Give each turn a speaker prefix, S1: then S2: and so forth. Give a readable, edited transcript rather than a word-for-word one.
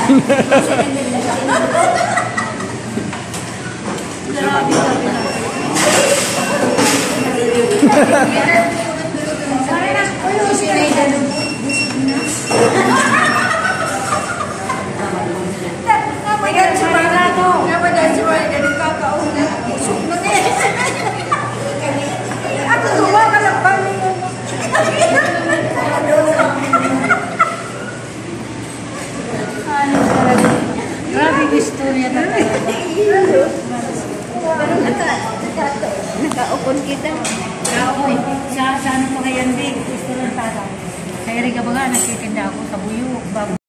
S1: Istorya na
S2: nakaupon kita.
S1: Sa ano pa kayan, Big? Istorya na tayo. Kaya rin ka ba nga, nagtitinda ako sa buyok.